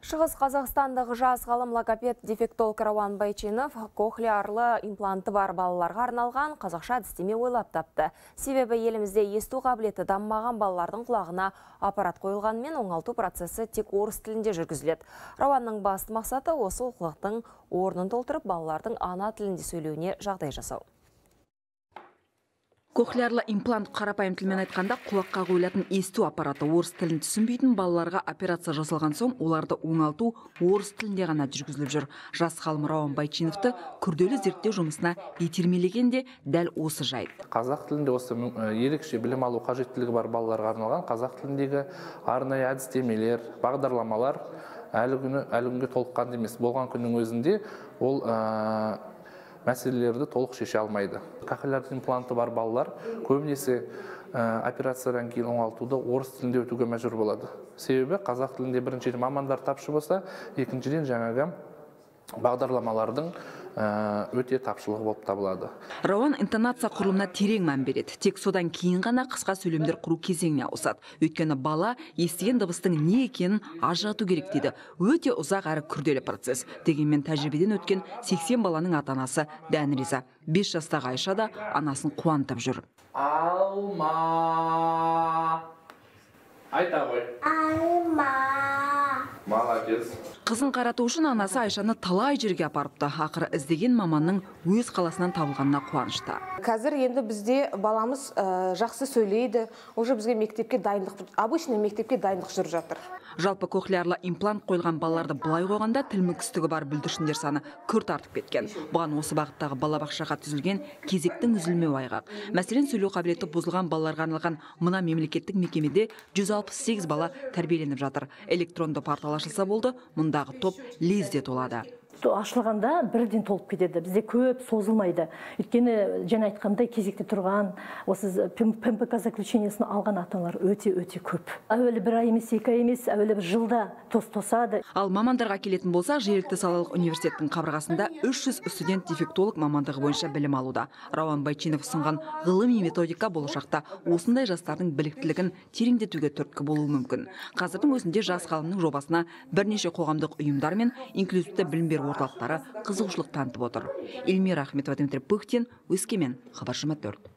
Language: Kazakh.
Шығыс Қазақстандағы жас ғалым логопед дефектолог Рауан Байчинов кохлеарлы импланты бар балаларға арналған қазақша әдістеме ойлап тапты. Себебі елімізде есту қабілеті дамымаған балалардың құлағына аппарат қойылғанымен оңалту процесі тек орыс тілінде жүргізіледі. Рауанның басты мақсаты осы олқылықтың орнын толтырып балалардың ана тілінде сөйлеуіне жағдай жасау. Кохлеарлы имплант қарапайым тілмен айтқанда құлаққа қойылатын есту аппараты. Орыс тілін түсінбейтін балаларға операция жасалған соң оларды оңалту орыс тілінде ғана жүргізіліп жүр. Жас ғалым Рауан Байчиновты күрделі зерттеу жұмысына итермелегенде дәл осы жайт. Қазақ тілінде осы ерекше білім алу қажеттілігі бар балаларға арналған қазақ тіліндегі арнайы әдістемелер, бағдарламалар әлі күнге толыққанды емес. Болған күннің өзінде ол мәселелерді толық шеше алмайды. Кохлеарлы импланты бар балалар көбінесе операциядан кейін оңалтуды орыс тілінде өтуге мәжбүр болады. Себебі қазақ тілінде біріншіден мамандар тапшы болса, екіншіден жаңағы бағдарламалардың өте тапшылығы болып табылады. Рауан интонация құрылымына терең мән береді. Тек содан кейін ғана қысқа сөйлемдер құру кезеңіне ауысады. Өйткені бала естіген дыбыстың не екенін ажырату керек дейді. Өте ұзақ әрі күрделі процесс. Дегенмен тәжірибеден өткен 80 баланың ата-анасы дән риза. 5 жастағы Айша да анасын қуантып жүр. Алма. Айта ғой. Алма. Молодец. Қызын қарату үшін анасы Айшаны талай жерге апарыпты. Ақыры іздеген маманның өз қаласынан табылғанына қуанышты. Қазір енді бізде баламыз жақсы сөйлейді. Уже бізге мектепке дайындық, обычный мектепке дайындық жүріп жатыр. Жалпы кохлеарлы имплант қойылған балаларды былай қойғанда тіл мүкістігі бар бүлдіршіндер саны күрт артып кеткен. Бұған осы бағыттағы балабақшаға түзілген кезектің үзілмеу айғақ. Мәселен, сөйлеу қабілеті бұзылған балаларға арналған мына мемлекеттік мекемеде 168 бала тәрбиеленіп жатыр. Электронды портал ашылса болды, мұндағы топ лезде толады. Ашылғанда бірден толып кетеді. Бізде көп созылмайды. Өйткені жаңа айтқандай кезекте тұрған, осы ПМПК заключениесін алған ата-аналар өте көп. Әуелі бір ай емес, 2 ай емес, әуелі бір жылда тосады. Ал мамандарға келетін болса, жергілікті салалық университеттің қабырғасында 300 студент дефектолог мамандығы бойынша білім алуда. Рауан Байчинов ұсынған ғылыми методика болашақта осындай жастардың біліктілігін тереңдетуге түрткі болуы мүмкін. Қазірдің өзінде жас ғалымның жобасына бірнеше қоғамдық ұйымдар мен инклюзивті білім беру орталықтары қызығушылық танытып отыр. Эльмира Ахметова, Дмитрий Пыхтин, Өскемен, Хабар 24.